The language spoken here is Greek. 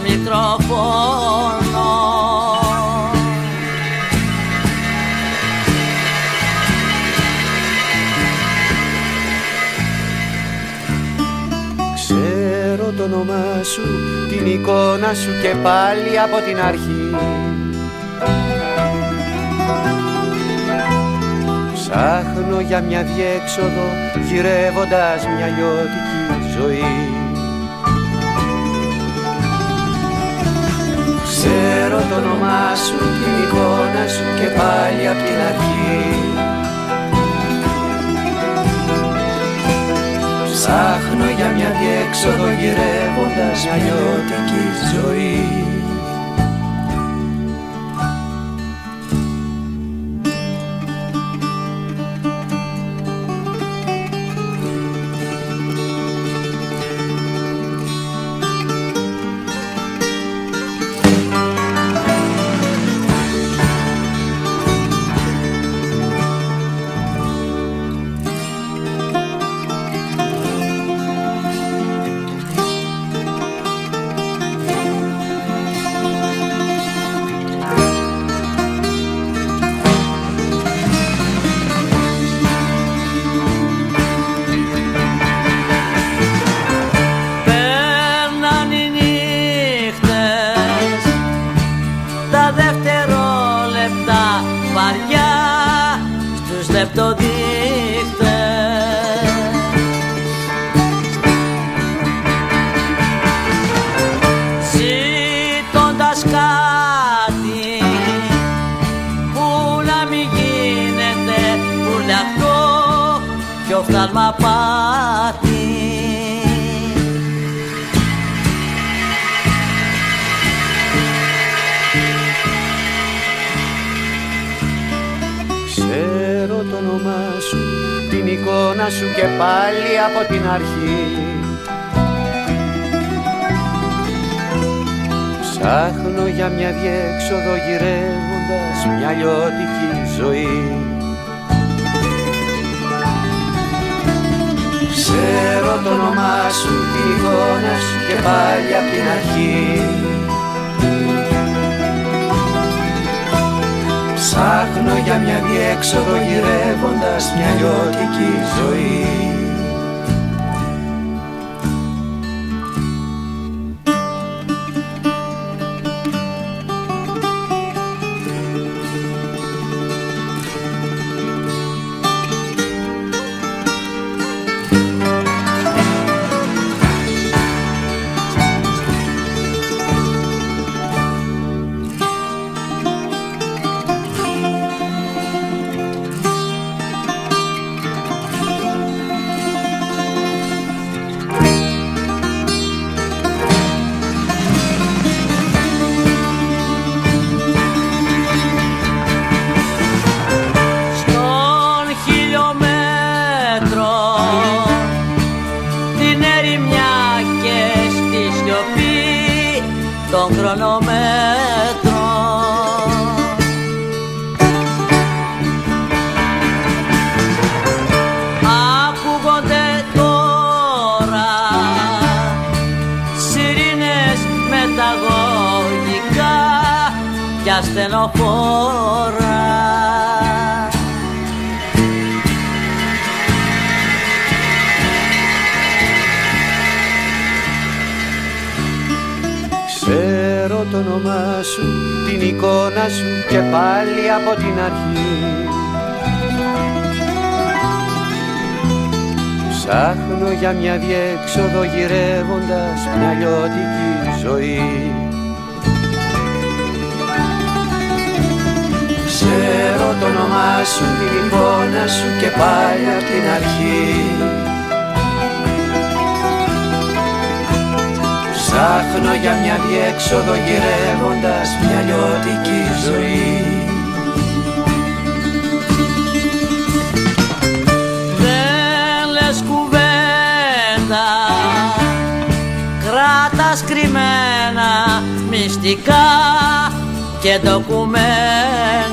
μικρόφωνο. Ξέρω το όνομά σου, την εικόνα σου και πάλι από την αρχή. Ψάχνω για μια διέξοδο, γυρεύοντας μια λιώτικη ζωή. Ξέρω το όνομά σου, την εικόνα σου και πάλι από την αρχή. Ψάχνω για μια διέξοδο, γυρεύοντας μια λιώτικη ζωή. Βαριά στους λεπτοδείχτες, ζητώντας κάτι που να μην γίνεται ουρλιαχτό κι οφθαλμαπάτι. Ξέρω το όνομά σου, την εικόνα σου και πάλι από την αρχή. Ψάχνω για μια διέξοδο, γυρεύοντας μια λιώτικη ζωή. Ξέρω το όνομά σου, την εικόνα σου και πάλι από την αρχή. Ψάχνω για μια διέξοδο, γυρεύοντας μια λιώτικη ζωή. Των χρονομέτρων ακούγονται τώρα σιρήνες μεταγωγικά κι ασθενοφόρα. Ξέρω το όνομά σου, την εικόνα σου και πάλι από την αρχή. Ψάχνω για μια διέξοδο, γυρεύοντας μια λιώτικη ζωή. Ξέρω το όνομά σου, την εικόνα σου και πάλι από την αρχή. Ψάχνω για μια διέξοδο, γυρεύοντας μια λιώτικη ζωή. Δεν λες κουβέντα, κράτας κρυμμένα μυστικά και ντοκουμέντα.